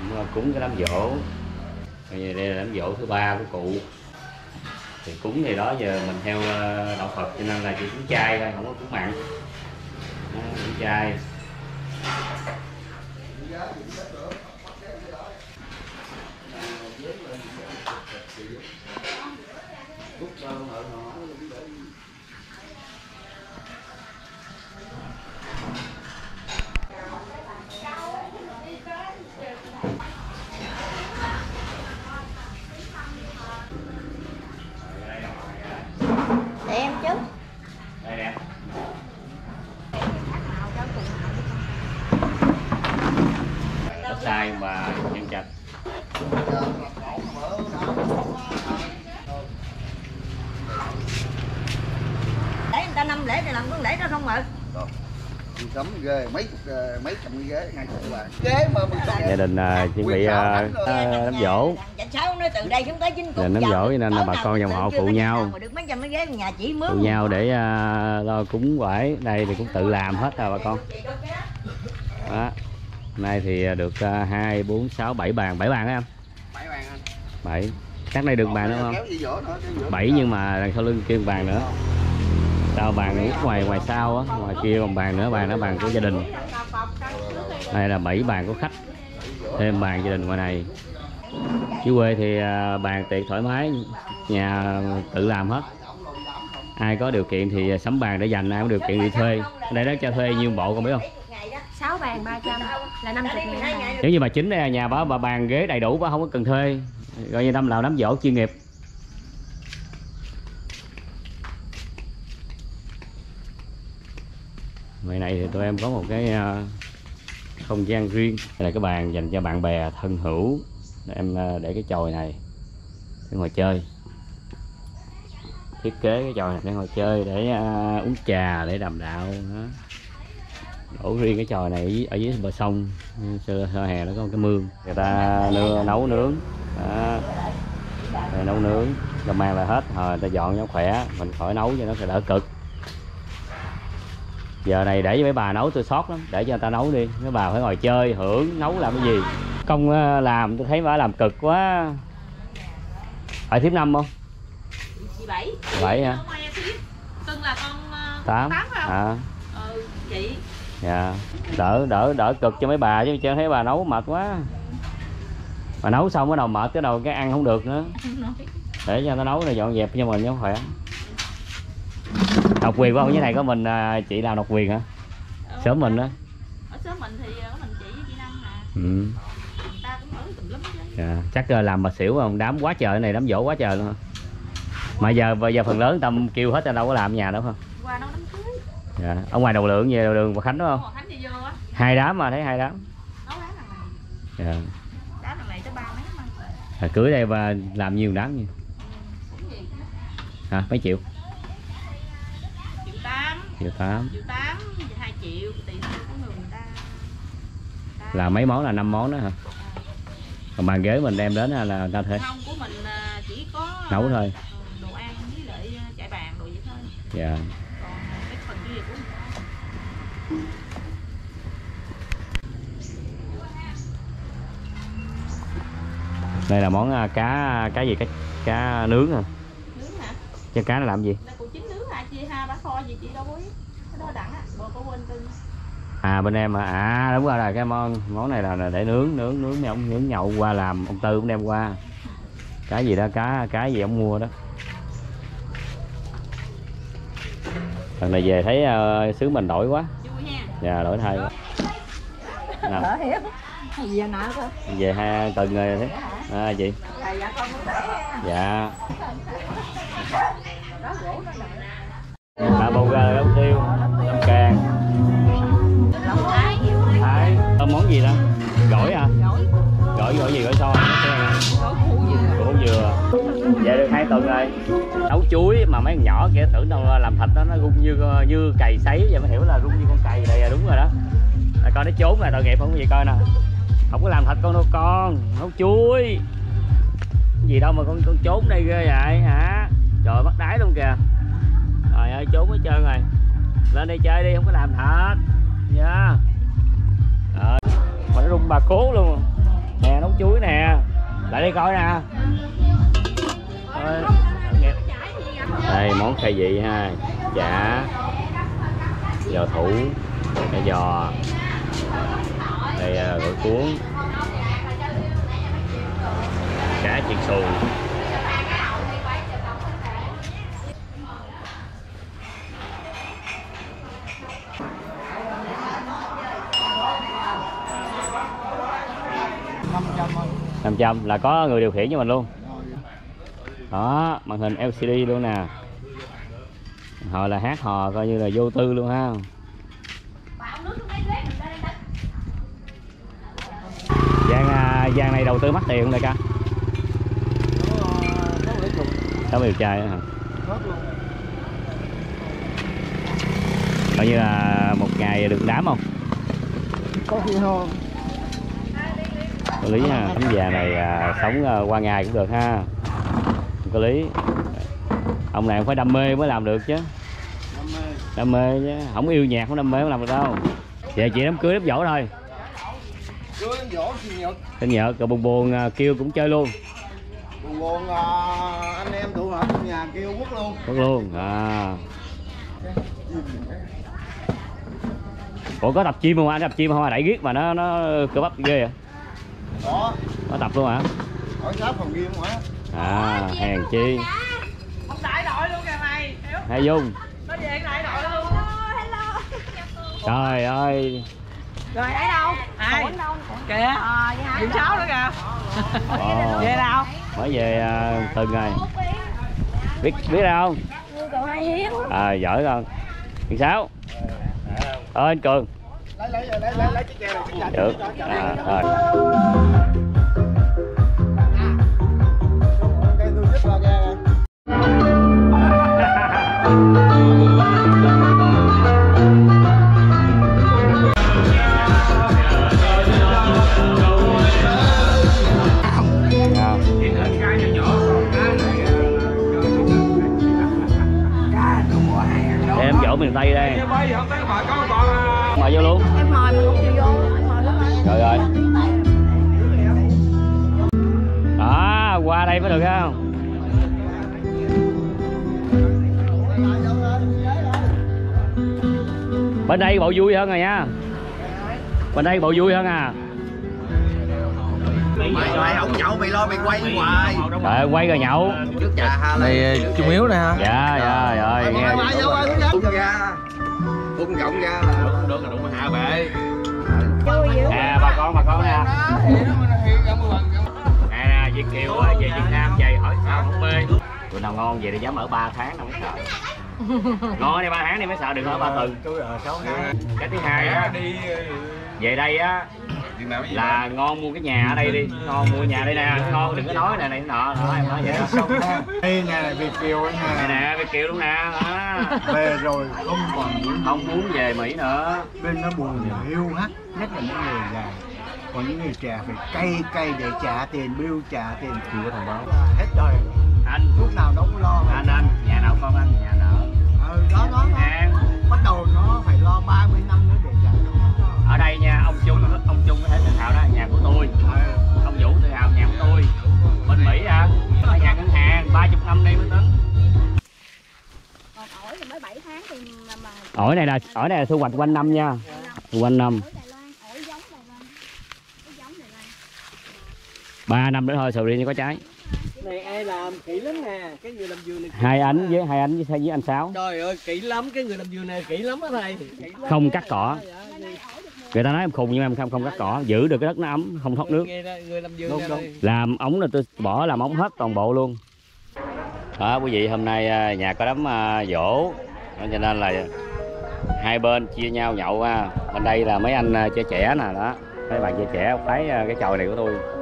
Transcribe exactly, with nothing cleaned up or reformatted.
cúng cái đám giỗ. Đây là đám giỗ thứ ba của cụ. Thì cúng thì đó giờ mình theo đạo Phật cho nên là chỉ cúng chay thôi, không có cúng mặn. Đó, cúng chay. Để em chứ. Đây nè. Đất đai mà nhân trạch. Để người ta năm lễ thì làm con lễ đó không ạ? Cấm ghê mấy mấy trăm cái ghế ngay chỗ bạn ghế mà mình Gia đình uh, chuẩn bị uh, đám giỗ. Từ đây chúng tới chính Đám giỗ cho nên là bà con dòng họ phụ nhau phụ nhau để uh, lo cúng quải. Đây thì cũng tự làm hết rồi bà con. Đó. Nay thì được uh, hai, bốn, sáu, bảy bàn. bảy bàn hả em? bảy bàn anh. bảy. Chắc đây được bàn nữa không? bảy nhưng mà đằng sau lưng kêu bàn nữa. Sau bàn ngoài ngoài sau á, ngoài kia còn bàn nữa, bàn đó bàn của gia đình. Đây là bảy bàn của khách. Thêm bàn gia đình ngoài này. Chú quê thì uh, bàn tiệc thoải mái, nhà tự làm hết. Ai có điều kiện thì sắm bàn để dành, ai có điều kiện đi thuê. Đây đó cho thuê nhiêu bộ con biết không? sáu bàn ba trăm là năm mươi ngàn. Nếu như bà chính đây nhà bà, bà bàn ghế đầy đủ, bà không có cần thuê. Gọi như năm làm đám giỗ chuyên nghiệp. Ngoài này thì tụi em có một cái uh, không gian riêng. Đây là cái bàn dành cho bạn bè thân hữu. Để em uh, để cái chòi này để ngồi chơi. Thiết kế cái chòi này để ngồi chơi, để uh, uống trà, để đàm đạo đó. Đổ riêng cái chòi này ở dưới bờ sông. Sơ, sơ hè nó có một cái mương, người ta nưa, nấu nướng đó. Rồi nấu nướng rồi mang là hết rồi, người ta dọn cho khỏe, mình khỏi nấu cho nó sẽ đỡ cực. Giờ này để cho mấy bà nấu tôi sót lắm, để cho người ta nấu đi, mấy bà phải ngồi chơi hưởng, nấu làm cái gì. Công làm tôi thấy bà làm cực quá. Phải thiếp năm không? Chị bảy. Bảy hả? Cưng là con tám. tám phải không? À. Ừ, chị. Dạ. Đỡ đỡ đỡ cực cho mấy bà chứ chứ thấy bà nấu mệt quá. Bà nấu xong cái đầu mệt cái đầu cái ăn không được nữa. Để cho nó nấu rồi dọn dẹp cho mình cho khỏe. Độc quyền không? Cái này có mình chị làm độc quyền hả? Ừ, Sớm mình đó. Ở sớm mình thì có mình chị với chị Năm à. Ừ. Người ta cũng ở tùm lum chứ. Dạ. Chắc làm bà xỉu không? Đám quá trời này, đám dỗ quá trời luôn hả? Mà giờ bây giờ phần lớn tâm kêu hết, đâu có làm ở nhà đâu không? Qua nấu đám cưới. Dạ. Ở ngoài Đầu Lượng về Đầu Đường Bà Khánh đúng không? Ồ, Khánh đi vô á. Hai đám mà thấy hai đám. Nấu đám lần này. Dạ. Đám lần này tới ba mấy mà. À, cưới đây và làm nhiều đám nhiều. Ừ, gì? Hả? Mấy triệu? Triệu tám. Triệu tám. Triệu tám, hai triệu tùy theo của người ta. Ta. Là mấy món là năm món đó hả? Còn bàn ghế mình đem đến là người ta thuê. Không, của mình chỉ có nấu thôi. Đồ ăn với lại trải bàn đồ vậy thôi. Dạ. Còn cái phần kia của mình. Đây là món cá cá gì cá cá nướng hả? Nướng hả? Chứ cá nó làm gì? Là cụ chính nướng hả chị ha, bả kho gì chị đâu có biết. Cái đó đặng á, bộ có quên cưng. À bên em à, à đúng rồi, là cái món món này là để nướng nướng nướng mấy ông nướng nhậu qua làm, ông Tư cũng đem qua. Cái gì đó, cá cái gì ông mua đó. Lần này về thấy uh, xứ mình đổi quá. Vui ha. Dạ đổi thay quá. Nào. Đỡ hiểu. Gì nọ cơ. Về hai tuần rồi thế. À chị. À, dạ con cũng khỏe. Dạ. Bà bầu gà ốc tiêu, lâm càng. Thái. Thái. Ờ, món gì đó? Gỏi à? Gỏi. Gỏi gỏi gì, gỏi xôi? Gỏi củ dừa. Củ dừa. Dạ được hai tuần rồi. Nấu chuối mà mấy con nhỏ kia tưởng đâu làm thịt đó nó rung như như cày sấy, vậy mới hiểu là rung như con cày này là đúng rồi đó. À, coi nó trốn là tội nghiệp không có gì coi nè. Không có làm thịt con đâu con, nấu chuối. Cái gì đâu mà con con trốn đây ghê vậy hả? Trời bắt đáy luôn kìa. Trời ơi trốn hết trơn rồi. Lên đây chơi đi, không có làm thịt nha. Rồi, mà nó rung bà cố luôn. Nè nó chuối nè, lại đây coi nè. Đây món khai vị ha, chả, giò thủ, cá giò, đây gỏi cuốn, cá chiên xù. năm trăm là có người điều khiển cho mình luôn. Đó, màn hình lờ xê đê luôn nè. Họ là hát hò coi như là vô tư luôn ha. Giang Giang này đầu tư mắc tiền không đại ca? sáu mươi chai hả? Coi như là một ngày được đám không? Có khi hơn. Có lý ha, tấm già này à, sống à, qua ngày cũng được ha. Có lý. Ông này phải đam mê mới làm được chứ. Đam mê. Đam mê chứ, không yêu nhạc không đam mê không làm được đâu. Vậy chị đám cưới đám dỗ thôi. Cưới đám dỗ sinh nhật. Sinh nhật, rồi buồn buồn à, kêu cũng chơi luôn. Buồn buồn à, anh em tụ họp trong nhà kêu quất luôn. Quất luôn. À. Ủa có tập chim không anh? Tập chim không? Đẩy riết mà nó nó cơ bắp ghê vậy? Đó. Có tập luôn hả? Hỏi sáp phòng gym hả? À, hèn chi. Ông đại đội luôn kìa mày. Hay Dung. Nó về đại đội luôn. Hello. Trời ơi. Rồi ấy đâu? Ai? Kìa. Ờ vậy hả? Điểm sáu nữa kìa. Ồ. Về đâu? Mới về uh, từng ngày. Biết biết đâu? Còn hai hiến. À giỏi con. Điểm sáu. Ơi anh Cường. Lấy lấy lấy lấy lấy chiếc keo này chiếc chạch. Được. À, rồi. Cái tôi giúp vào ra rồi. Em dỗ miền Tây đây. Mời vô luôn. Em mời mà không chịu vô, anh mời lắm anh. Rồi rồi. À, qua đây mới được không? Bên đây bộ vui hơn rồi nha. Bên đây bộ vui hơn à. Mày mày không nhậu mày lo mày quay hoài. Rồi quay rồi nhậu. Này Trung Hiếu nè hả? Dạ dạ rồi nghe. Uống ra. Uống rộng ra là được được là đụng hạ bể. Nè bà con bà con nè. Nè Việt Kiều về Việt Nam về hỏi sao không mê. Tụi nào ngon về thì dám ở ba tháng đâu mới sợ. Ngon đi ba tháng đi mới sợ, đừng ở ba tuần. Cái thứ hai á, về đây á là ngon mua cái nhà ở đây đi, ngon mua nhà đây nè, ngon đừng có nói này này nọ, đó em nói vậy đó. Đây nhà này Việt Kiều ấy Này nha. nè Việt Kiều luôn nè. Về rồi không còn những Không muốn về Mỹ nữa. bên nó buồn hiu hắt, nhất là những người già. Còn những người trẻ phải cay cay để trả tiền bill, trả tiền Chưa có thông báo. hết đời. Anh Lúc nào nó cũng lo. anh anh nhà nào con anh nhà nào? Ừ, đó đó. An. Bắt đầu nó phải lo ba mươi năm nữa để trả. Ở đây nha, ông Trung ông Trung có thể tự hào đó, nhà của tôi. Ừ. Ông Vũ tự hào nhà của tôi. Bên Mỹ à, ở nhà ngân hàng ba mươi năm đi mới tính. Còn ổi thì mới bảy tháng thì mà, mà Ổi này là ổi này là thu hoạch quanh năm nha. Quanh năm. ổi Đài Loan, ổi giống Đài Loan. Ổi giống Đài Loan. ba năm nữa thôi sầu riêng có trái. Này ai làm kỹ lắm nè, cái người làm vườn này. Hai anh với hai anh với, với anh Sáu. Trời ơi kỹ lắm, cái người làm vườn này kỹ lắm á thầy. Không cắt cỏ. Người ta nói em khùng nhưng em không không cắt cỏ, giữ được cái đất nó ấm, không thoát nước. Người làm vườn này. Làm ống là tôi bỏ làm ống hết toàn bộ luôn. Đó quý vị, hôm nay nhà có đám dỗ cho nên là hai bên chia nhau nhậu ha. Bên đây là mấy anh trẻ trẻ nè đó, mấy bạn trẻ trẻ thấy cái chòi này của tôi